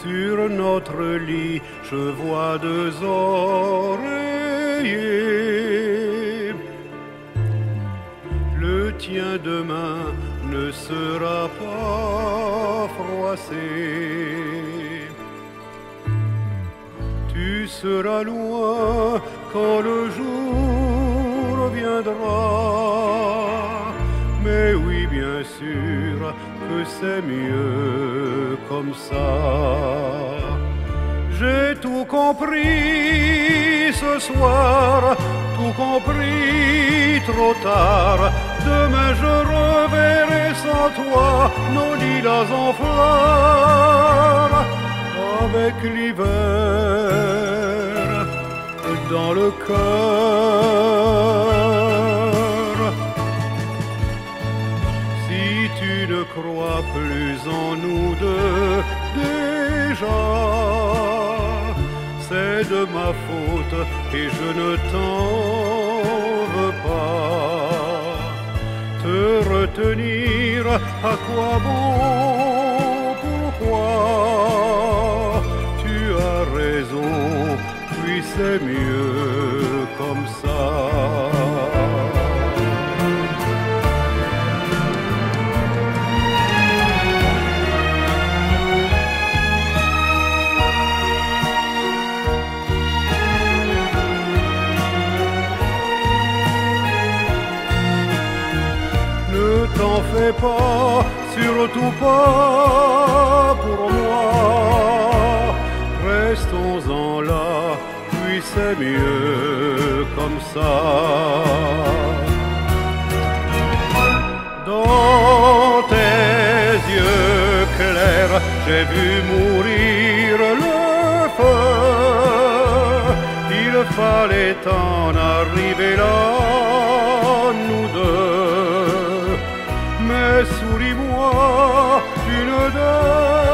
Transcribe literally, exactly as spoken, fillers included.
Sur notre lit, je vois deux oreillers. Le tien demain ne sera pas froissé. Tu seras loin quand le jour viendra. Mais oui, bien sûr que c'est mieux comme ça. J'ai tout compris ce soir, tout compris trop tard. Demain je reverrai sans toi nos lilas en fleurs, avec l'hiver dans le cœur. Si tu ne crois plus en nous deux déjà, c'est de ma faute et je ne t'en veux pas. Te retenir, à quoi bon, pourquoi? Tu as raison, puis c'est mieux comme ça. Ne t'en fais pas, surtout pas pour moi. Restons-en là, puis c'est mieux comme ça. Dans tes yeux clairs, j'ai vu mourir le feu. Il fallait en arriver là, nous deux. Mais souris-moi une dernière